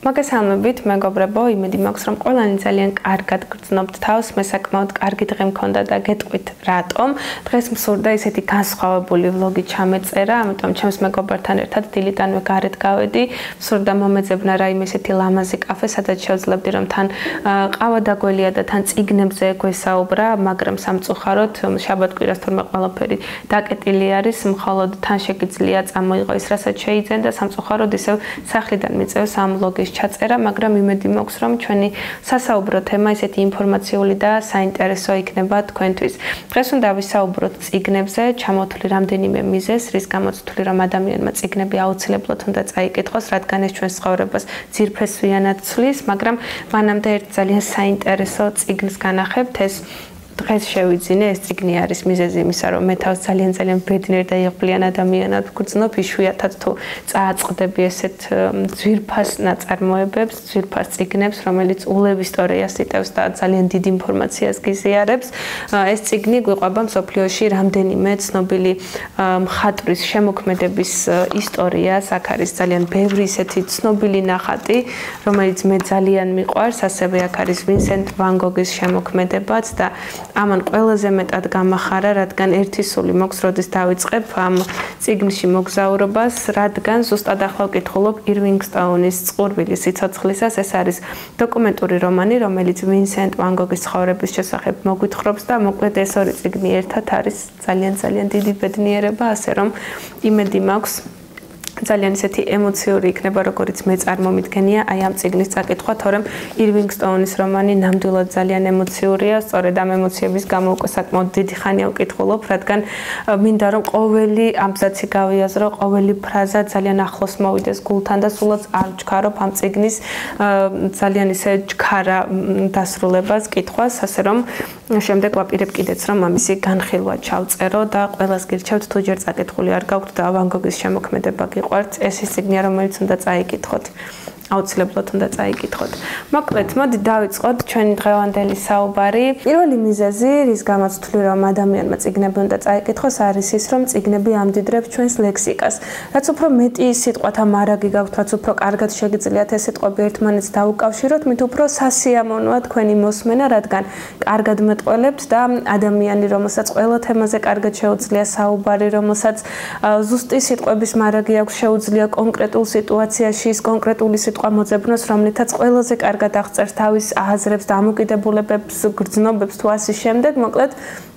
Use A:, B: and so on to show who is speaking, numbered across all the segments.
A: მოგესალმებით, მეგობრებო, იმედი მაქვს, რომ ყველანი ძალიან კარგად გრძნობთ თავს, მე საკმაოდ კარგი დღე მქონდა და გეტყვით რატომ. დღეს მსურდა ისეთი განსხვავებული ვლოგი ჩამეწერა, ამიტომ ჩემს მეგობრებთან ერთად დილიდანვე გარეთ გავედი. მსურდა მომეძებნა რაიმე ისეთი ლამაზი კაფე, სადაც შევძლებდი რომ თან ყავა დაგველია და თან წიგნებზე გვესაუბრა, მაგრამ სამწუხაროდ შაბათ-კვირას თურმე ყველაფერი დაკეტილი არის, მხოლოდ თან შეგიძლია წამოიღო ის, რასაც შეიძენ და სამწუხაროდ ისევ სახლიდან მიწევს ამ ვლოგის ჩაწერა, მაგრამ იმედი მაქვს, რომ ჩვენი სასაუბრო თემა ისეთი ინფორმაციული და საინტერესო იქნება თქვენთვის. დღეს უნდა ვისაუბროთ წიგნებზე, ჩამოვთვლი რამდენიმე მიზეზს, რის გამოც ვთვლი, რომ ადამიანმა წიგნები აუცილებლად უნდა წაიკითხოს, რადგან ეს ჩვენს ცხოვრებას ძირფესვიანად ცვლის, მაგრამ მანამდე ერთ ძალიან საინტერესო წიგნს განახებთ, ეს დღეს შევიძინე, ეს წიგნი არის მიზეზი იმისა, რომ მე თავს ძალიან ბედნიერ და იღბლიან ადამიანად ვგრძნობ, იშვიათად თუ წააწყდები ესეთ ძვირფას ნაწარმოებებს, ძვირფას წიგნებს, რომელიც ულევ ისტორიას იტევს და ძალიან დიდ ინფორმაციას გიზიარებს. ეს წიგნი გვიყვება მსოფლიოში რამდენიმე ცნობილი მხატვრის შემოქმედების ისტორიას, აქ არის ძალიან ბევრი ისეთი ცნობილი ნახატი, რომელიც მე ძალიან მიყვარს, ასევე აქ არის ვინსენტ ვან გოგის შემოქმედებაც და ამან ყველაზე მეტად გამახარა, რადგან ერთი სული მოქვს, როდის დავიწყებ ამ წიგნში მოგზაურობას, რადგან ზუსტად ახლა ვკითხულობ ირვინგ სტოუნის წყურვილი სიცოცხლისას. ეს არის დოკუმენტური რომანი, რომელიც ვინსენტ ვან გოგის ცხოვრების შესახებ მოგვითხრობს და მოკლედ ეს ორი წიგნი ერთად არის ძალიან დიდი ბედნიერება, ასე რომ იმედი მაქვს ძალიან ისეთი ემოციური იქნება, როგორც მე წარმომიდგენია აი ამ წიგნის წაკითხვა, თორემ ირვინგ სტოუნის რომანი ნამდვილად ძალიან ემოციურია, სწორედ ამ ემოციების გამო უკვე საკმაოდ დიდი ხანია ვკითხულობ, რადგან მინდა რომ ყოველი ამბზაცი გავიაზრო, ყოველი ფრაზა ძალიან ახლოს მოვიდეს გულთან და სულაც არ ვჩქარობ ამ წიგნის ძალიან ისე ჩქარა დასრულებას, კითხვას, ასე რომ შემდეგ ვაპირებ კიდეც რომ ამისი განხილვა ჩავწერო და ყველას გირჩევთ თუ ჯერ წაკითხული არ გაქვთ და ვან გოგის შემოქმედება გიყვართ, ეს ის წიგნია, რომელიც უნდა წაიკითხოთ. აუცილებლად უნდა წაიკითხოთ. მოკლედ, მოდი დავიწყოთ ჩვენი დღევანდელი საუბარი. პირველი მიზეზი, რის გამოც ვთვლი, რომ ადამიანმა წიგნები უნდა წაიკითხოს, არის ის, რომ წიგნები ამდიდრებს ჩვენს ლექსიკას. რაც უფრო მეტი სიტყვათა მარაგი გაქვთ, რაც უფრო კარგად შეგიძლიათ ეს სიტყვები ერთმანეთს დაუკავშიროთ, მით უფრო სასიამოვნოა თქვენი მოსმენა, რადგან კარგად მეტყველებთ და ადამიანი, რომელსაც ყველა თემაზე კარგად შეუძლია საუბარი, რომელსაც ზუსტი სიტყვების მარაგი აქვს, შეუძლია კონკრეტულ სიტუაციაში ის კონკრეტული მოძებნოს, რომლითაც ყველაზე კარგად აღწერს თავის აზრებს, დამოკიდებულებებს, გრძნობებს თუ ასე შემდეგ, მოკლედ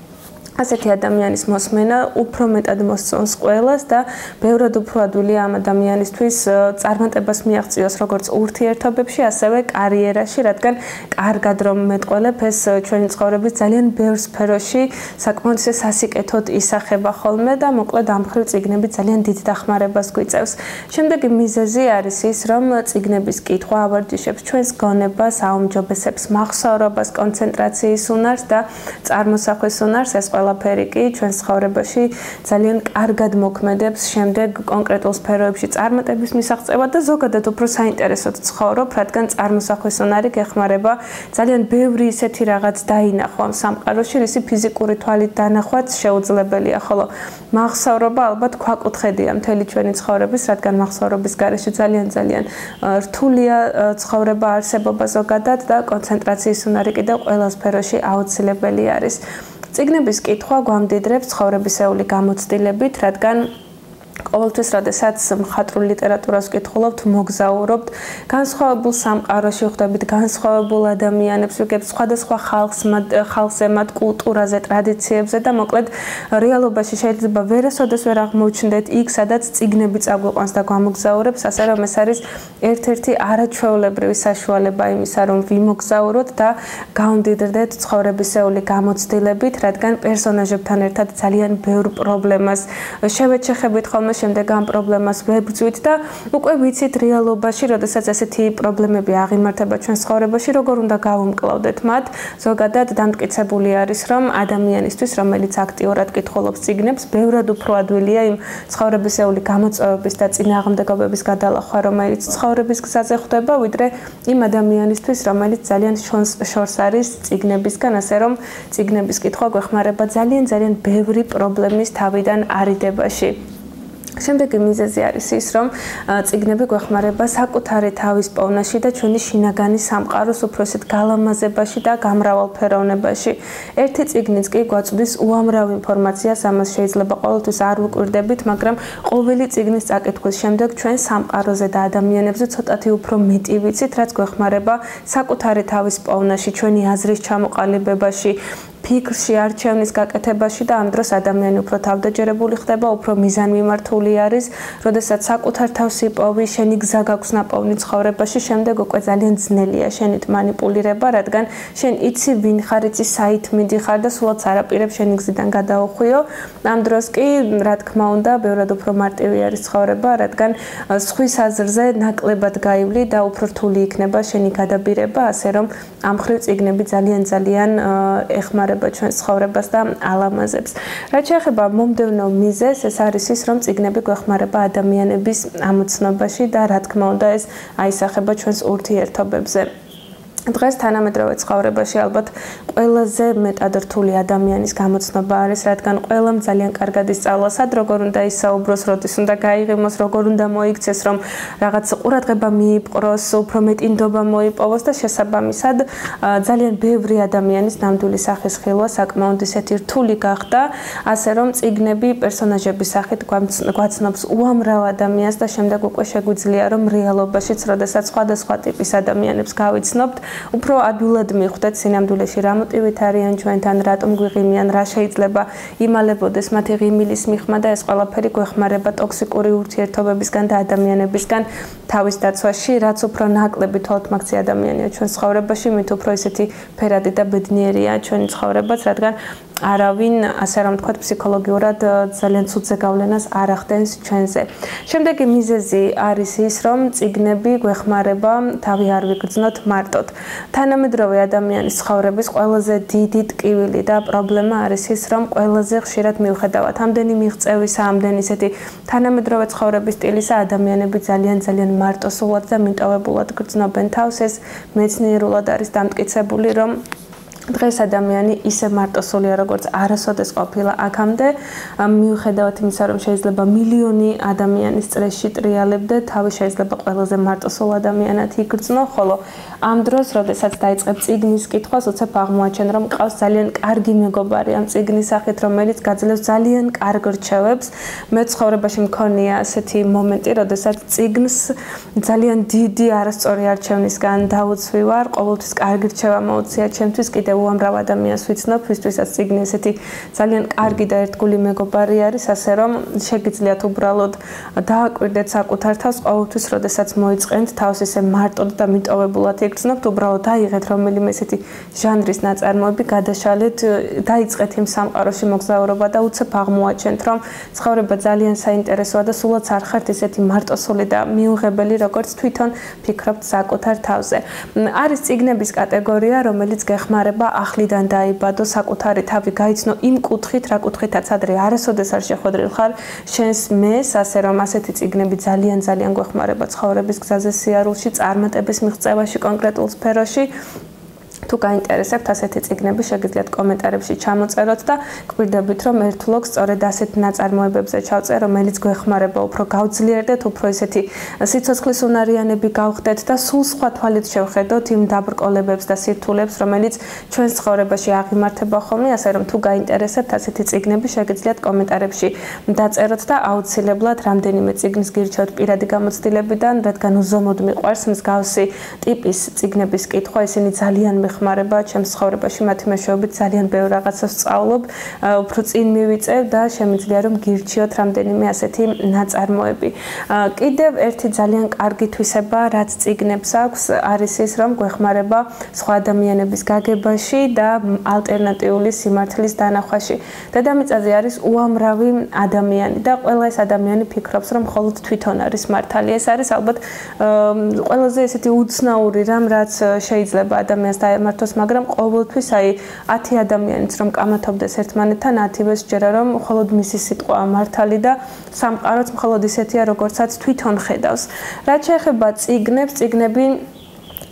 A: ასეთი ადამიანის მოსმენა უფრო მეტად მოსწონს ყველას და ბევრად უფრო ადვილია ამ ადამიანისთვის წარმატებას მიაღწიოს როგორც ურთიერთობებში, ასევე კარიერაში, რადგან კარგად რომ მეტყველებ, ეს ჩვენი ცხოვრების ძალიან ბევრ სფეროში საკმაოდ სასიკეთოდ ისახება ხოლმე და მოკლედ ამ მხრივ წიგნები ძალიან დიდ დახმარებას გვიწევს. შემდეგი მიზეზი არის ის, რომ წიგნების კითხვა ავარჯიშებს ჩვენს გონებას, აუმჯობესებს მახსოვრობას, კონცენტრაციის უნარს და წარმოსახვის უნარს, ეს ყველაფერი კი ჩვენს ცხოვრებაში ძალიან კარგად მოქმედებს შემდეგ კონკრეტულ სფეროებში წარმატების მისაღწევად და ზოგადად უფრო საინტერესოდ ცხოვრობ, რადგან წარმოსახვის უნარი გეხმარება ძალიან ბევრი ისეთი რაღაც დაინახო ამ სამყაროში, რისი ფიზიკური თვალით დანახვაც შეუძლებელია, ხოლო მახსოვრობა ალბათ ქვაკუთხედია მთელი ჩვენი ცხოვრების, რადგან მახსოვრობის გარეშე ძალიან რთულია ცხოვრება, არსებობა ზოგადად და კონცენტრაციის უნარი კიდევ ყველა სფეროში აუცილებელი არის. წიგნების კითხვა გვამდიდრებს ცხოვრებისეული გამოცდილებით, რადგან ყოველთვის, როდესაც მხატვრულ ლიტერატურას ვკითხულობთ, მოგზაურობთ, განსხვავებულ სამყაროში ხვდებით განსხვავებულ ადამიანებს, ვიგებთ სხვადასხვა ხალხზე, მათ კულტურაზე, ტრადიციებზე და მოკლედ რეალობაში შეიძლება ვერასოდეს ვერ აღმოჩნდეთ იქ, სადაც წიგნები წაგვიყვანს და გვამოგზაურებს, ასე რომ ეს არის ერთ-ერთი არაჩვეულებრივი საშუალება იმისა, რომ ვიმოგზაუროთ და გავამდიდრდეთ ცხოვრებისეული გამოცდილებით, რადგან პერსონაჟებთან ერთად ძალიან ბევრ პრობლემას შევეჩეხებით ხოლმე შემდეგ ამ პრობლემას ვებრძვით და უკვე ვიცით რეალობაში, როდესაც ესეთი პრობლემები აღიმართება ჩვენ ცხოვრებაში, როგორ უნდა გავუმკლავდეთ მათ. ზოგადად დამტკიცებული არის, რომ ადამიანისთვის, რომელიც აქტიურად კითხულობს წიგნებს, ბევრად უფრო ადვილია იმ ცხოვრებისეული გამოწვევების და წინააღმდეგობების გადალახვა, რომელიც ცხოვრების გზაზე ხვდება, ვიდრე იმ ადამიანისთვის, რომელიც ძალიან შორს არის წიგნებისგან, ასე რომ წიგნების კითხვა გვეხმარება ძალიან ბევრი პრობლემის თავიდან არიდებაში. შემდეგი მიზეზი არის ის, რომ წიგნები გვეხმარება საკუთარი თავის პოვნაში და ჩვენი შინაგანი სამყაროს უფრო ისეთ გალამაზებაში და გამრავალფეროვნებაში. ერთი წიგნიც კი გვაწვდის უამრავ ინფორმაციას, ამას შეიძლება ყოველთვის არ ვუკვირდებით, მაგრამ ყოველი წიგნის წაკითხვის შემდეგ ჩვენ სამყაროზე და ადამიანებზე ცოტათი უფრო მეტი ვიცით, რაც გვეხმარება საკუთარი თავის პოვნაში, ჩვენი აზრის ჩამოყალიბებაში, ფიქრში, არჩევნის გაკეთებაში და ამ დროს ადამიანი უფრო თავდაჯერებული ხდება, უფრო მიზანმიმართული არის, როდესაც საკუთარ თავს იპოვი, შენი გზა გაქვს ნაპოვნი ცხოვრებაში, შემდეგ უკვე ძალიან ძნელია შენით მანიპულირება, რადგან შენ იცი ვინ ხარ, იცი საით მიდიხარ და სულაც არაპირებს შენი გზიდან გადაუხვიო. ამ დროს კი, რა თქმა უნდა, ბევრად უფრო მარტივი არის ცხოვრება, რადგან სხვის აზრზე ნაკლებად გაივლი და უფრო რთული იქნება შენი გადაბირება, ასე რომ ამ ხრივ წიგნები ძალიან ეხმარება ჩვენს ცხოვრებას და ალამაზებს. რაც შეეხება მომდევნო მიზეზს, ეს არის ის, რომ წიგნები გვეხმარება ადამიანების ამოცნობაში და რა თქმა უნდა ეს აისახება ჩვენს ურთიერთობებზე. დღეს თანამედროვე ცხოვრებაში ალბათ ყველაზე მეტად რთული ადამიანის გამოცნობა არის, რადგან ყველამ ძალიან კარგად ისწავლა, სად როგორ უნდა ისაუბროს, როდის უნდა გაიღიმოს, როგორ უნდა მოიქცეს, რომ რაღაც ყურადღება მიიპყროს, უფრო მეტი ნდობა მოიპოვოს და შესაბამისად ძალიან ბევრი ადამიანის ნამდვილი სახის ხილვა საკმაოდ ისეთი რთული გახდა, ასე რომ წიგნები პერსონაჟების სახით გვაცნობს უამრავ ადამიანს და შემდეგ უკვე შეგვიძლია რომ რეალობაშიც, როდესაც სხვადასხვა ტიპის ადამიანებს გავიცნობთ, უფრო ადვილად მიხვდეთ სინამდვილეში რა მოტივით არიან ჩვენთან, რატომ გვიღიმიან, რა შეიძლება იმალებოდეს მათი ღიმილის მიღმა და ეს ყველაფერი გვეხმარება ტოქსიკური ურთიერთობებისგან და ადამიანებისგან თავის დაცვაში, რაც უფრო ნაკლები თვალთმაქცი ადამიანია ჩვენ ცხოვრებაში, მით უფრო ისეთი ფერადი და ბედნიერია ჩვენი ცხოვრებაც, რადგან არავინ, ასე რომ ვთქვათ, ფსიქოლოგიურად ძალიან ცუდ ზეგავლენას არ ახდენს ჩვენზე. შემდეგი მიზეზი არის ის, რომ წიგნები გვეხმარება თავი არ ვიგრძნოთ მარტოდ. თანამედროვე ადამიანის ცხოვრების ყველაზე დიდი ტკივილი და პრობლემა არის ის, რომ ყველაზე ხშირად მიუხედავად ამდენი მიღწევისა, ამდენი ისეთი თანამედროვე ცხოვრების სტილისა, ადამიანები ძალიან მარტოსულად და მიტოვებულად გრძნობენ თავს. ეს მეცნიერულად არის დამტკიცებული, რომ დღეს ადამიანი ისე მარტოსულია, როგორც არასოდეს ყოფილა აქამდე, მიუხედავად იმისა, რომ შეიძლება მილიონი ადამიანის წრეში ტრიალებდე, თავი შეიძლება ყველაზე მარტოსულ ადამიანად იგრძნო, ხოლო ამ დროს, როდესაც დაიწყებ წიგნის კითხვას, უცებ აღმოაჩენ, რომ ყავს ძალიან კარგი მეგობარი ამ წიგნის სახით, რომელიც გაძლევს ძალიან კარგ რჩევებს. მე ცხოვრებაში მქონია ასეთი მომენტი, როდესაც წიგნს ძალიან დიდი არასწორი არჩევნისგან დავუცვი ვარ, ყოველთვის კარგი რჩევა მოუწია ჩემთვის, კიდევ უამრავ ადამიანს ვიცნობ, ვისთვისაც წიგნი ესეთი ძალიან კარგი და ერთგული მეგობარი არის, ასე რომ შეგიძლიათ უბრალოდ დააკვირდეთ საკუთარ თავს, ყოველთვის, როდესაც მოიწყენთ თავს ისე მარტოდ და მიტოვებულად იგრძნობთ, უბრალოდ დაიღეთ რომელიმე ესეთი ჟანრის ნაწარმოები, გადაშალეთ, დაიწყეთ იმ სამყაროში მოგზაურობა და უცებ აღმოაჩენთ, რომ ცხოვრება ძალიან საინტერესოა და სულაც არ ხართ ისეთი მარტოსული და მიუღებელი, როგორც თვითონ ფიქრობთ საკუთარ თავზე. არის წიგნების კატეგორია, რომელიც გეხმარება ახლიდან დაიბადო, საკუთარი თავი გაიცნო იმ კუთხით, რა კუთხითაც ადრე არასოდეს არ შეხვედრილ ხარ შენს მეს, ასე რომ ასეთი წიგნები ძალიან გვეხმარება ცხოვრების გზაზე, სიარულში, წარმატების მიღწევაში კონკრეტულ სფეროში. თუ გაინტერესებთ ასეთი წიგნები, შეგიძლიათ კომენტარებში ჩამოწეროთ და გვირდებით, რომ ერთ vlogs სწორედ ასეთ ნაწარმოებებზე ჩავწერ, რომელიც გვეხმარება უფრო გავძლიერდეთ, უფრო ისეთი სიცოცხლის უნარიანები გავხდეთ და სულ სხვა თვალით შევხედოთ იმ დაბრკოლებებს და სირთულეებს, რომელიც ჩვენს ცხოვრებაში აღიმართება ხოლმე, ასე რომ თუ გაინტერესებთ ასეთი წიგნები, შეგიძლიათ კომენტარებში დაწეროთ და აუცილებლად რამდენიმე წიგნის გირჩევთ პირადი გამოცდილებიდან, რადგან უზომოდ მიყვარს მსგავსი ტიპის წიგნების კითხვა, ისინი ძალიან ხმარება ჩემს ცხოვრებაში, მათი მეშვეობით ძალიან ბევრ რაღაცას ვსწავლობ, უფრო წინ მივიწევ და შემიძლია რომ გირჩიოთ რამდენიმე ასეთი ნაწარმოები. კიდევ ერთი ძალიან კარგი თვისება, რაც წიგნებს აქვს, არის ის, რომ გვეხმარება სხვა ადამიანების გაგებაში და ალტერნატიული სიმართლის დანახვაში. დედამიწაზე არის უამრავი ადამიანი და ყველა ეს ადამიანი ფიქრობს, რომ მხოლოდ თვითონ არის მართალი. ეს არის ალბათ ყველაზე ესეთი უცნაური რამ, რაც შეიძლება ადამიანს მართოს, მაგრამ ყოველთვის აი 10 ადამიანიც რომ კამათობდეს ერთმანეთთან, 10-ვე სჯერა რომ მხოლოდ მისი სიტყვაა მართალი და სამყაროც მხოლოდ ისეთია, როგორცაც თვითონ ხედავს. რაც შეეხება წიგნებს, წიგნები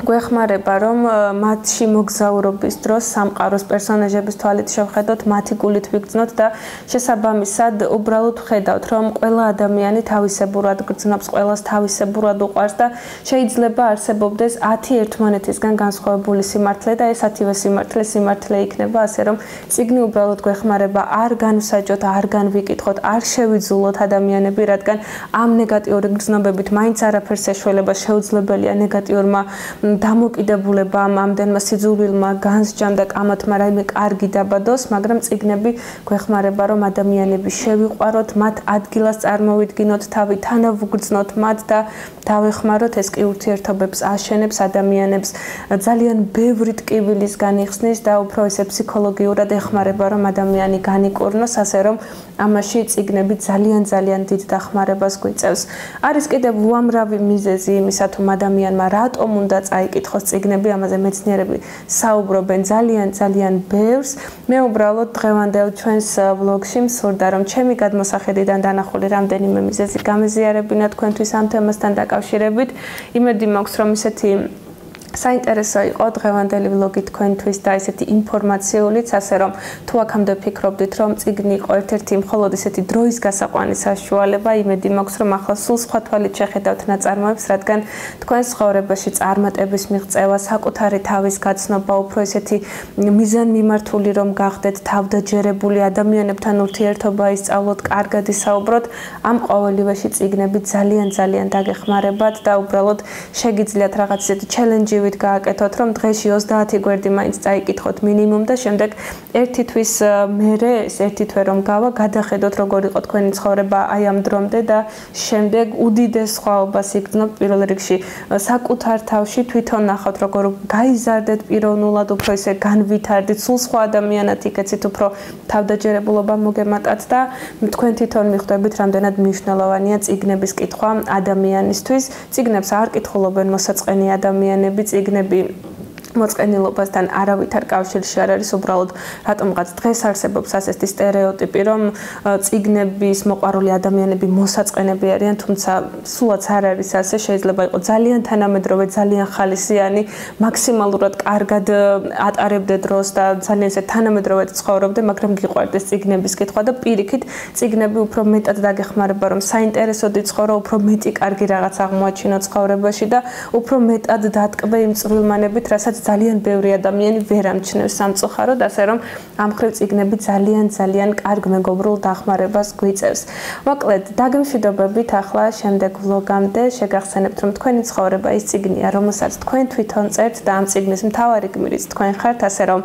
A: გვეხმარება რომ მათში მოგზაურობის დროს სამყაროს პერსონაჟების თვალით შევხედოთ, მათი გულით ვიგრძნოთ და შესაბამისად უბრალოდ ვხედავთ რომ ყველა ადამიანი თავისებურად გრძნობს, ყველას თავისებურად უყვარს და შეიძლება არსებობდეს 10 ერთმანეთისგან განსხვავებული სიმართლე და ეს 10-ვე სიმართლე იქნება ასე რომ წიგნი უბრალოდ გვეხმარება არ განვსაჯოთ, არ განვიკითხოთ, არ შევიძულოთ ადამიანები, რადგან ამ ნეგატიური გრძნობებით მაინც არაფერს ეშველება შეუძლებელია ნეგატიურმა დამოკიდებულებამ, ამდენმა სიძულვილმა, განსჯამ და კამათმა რაიმე კარგი დაბადოს, მაგრამ წიგნები გვეხმარება რომ ადამიანები შევიყვაროთ, მათ ადგილას წარმოვიდგინოთ, თავი თანავუგრძნოთ მათ და დავეხმაროთ, ეს კი ურთიერთობებს აშენებს ადამიანებს, ძალიან ბევრი ტკივილის განიხსნის და უფრო ესე ფსიქოლოგიურად ეხმარება რომ ადამიანი განიკურნოს, ასე რომ ამაში წიგნები ძალიან დიდ დახმარებას გვიწევს. არის კიდევ უამრავი მიზეზი იმისა, თუ ადამიანმა რატომ უნდა წაიკითხოს წიგნები, ამაზე მეცნიერები საუბრობენ ძალიან ბევრს. მე უბრალოდ დღევანდელ ჩვენს ვლოგში მსურდა რომ ჩემი გადმოსახედიდან დანახული რამდენიმე მიზეზი გამეზიარებინა თქვენთვის ამ თემასთან დაკავშირებით. იმედი მაქვს რომ ისეთი საინტერესო იყო დღევანდელი ვლოგი თქვენთვის და ესეთი ინფორმაციულიც, ასე რომ თუ აქამდე ფიქრობდით რომ წიგნი იყო ერთ-ერთი მხოლოდ ესეთი დროის გასაყვანის საშუალება, იმედი მაქვს რომ ახლა სულ სხვა თვალით შეხედავთ ნაწარმოებს, რადგან თქვენს ცხოვრებაში წარმატების მიღწევა, საკუთარი თავის გაცნობა, უფრო ესეთი მიზანმიმართული რომ გახდეთ, თავდაჯერებული ადამიანებთან ურთიერთობა ისწავლოთ, კარგად ისაუბროთ, ამ ყოველივეში წიგნები ძალიან დაგეხმარებათ და უბრალოდ შეგიძლიათ რაღაც ესეთი ჩელენჯი გააკეთოთ რომ დღეში 30 გვერდი მაინც წაიკითხოთ მინიმუმ და შემდეგ ერთი თვის მერე ეს ერთი თვე რომ გავა გადახედოთ როგორ იყო თქვენი ცხოვრება აი ამ დრომდე და შემდეგ უდიდეს სხვაობას იგრძნობთ პირველ რიგში საკუთარ თავში თვითონ ნახავთ როგორ გაიზარდეთ პიროვნულად უფრო ისე განვითარდით სულ სხვა ადამიანად იქცეთ უფრო თავდაჯერებულობა მოგემატათ და თქვენ თვითონ მიხვდებით რამდენად მნიშვნელოვანია წიგნების კითხვა ადამიანისთვის წიგნებს არ კითხულობენ მოსაწყენი ადამიანები წიგნები მოწყენილობასთან არავითარ კავშირში არ არის უბრალოდ რატომღაც დღეს არსებობს ასეთი სტერეოტიპი რომ წიგნების მოყვარული ადამიანები მოსაწყენები არიან თუმცა სულაც არ არის ასე შეიძლება იყოს ძალიან თანამედროვე ძალიან ხალისიანი მაქსიმალურად კარგად ატარებდე დროს და ძალიან ესე თანამედროვედ ცხოვრობდე მაგრამ გიყვარდეს წიგნების კითხვა და პირიქით წიგნები უფრო მეტად დაგეხმარება რომ საინტერესოდ იცხოვრო უფრო მეტი კარგი რაღაც აღმოაჩინო ცხოვრებაში და უფრო მეტად დატკბე იმ წვრილმანებით რასაც ძალიან ბევრი ადამიანი ვერ ამჩნევს სამწუხაროდ, ასე რომ ამ ხრივ წიგნები ძალიან კარგ მეგობრულ დახმარებას გვიწევს. მოკლედ, დაგემშვიდობებით ახლა შემდეგ ვლოგამდე შეგახსენებთ, რომ თქვენი ცხოვრება ის წიგნია, რომელსაც თქვენ თვითონ წერთ და ამ წიგნის მთავარი გმირიც თქვენ ხართ, ასე რომ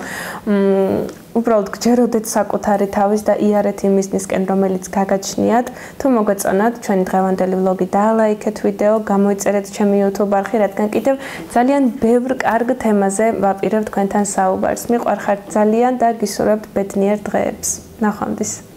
A: უბრალოდ გჯეროდეთ საკუთარი თავის და იარეთ იმ მიზნისკენ, რომელიც გაგაჩნიათ. თუ მოგეწონათ ჩვენი დღევანდელი ვლოგი, დაალაიქეთ ვიდეო, გამოიწერეთ ჩემი YouTube არხი, რადგან კიდევ ძალიან ბევრ კარგ თემაზე ვაპირებ თქვენთან საუბარს. მიყვარხართ ძალიან და გისურვებთ ბედნიერ დღეებს. ნახვამდის.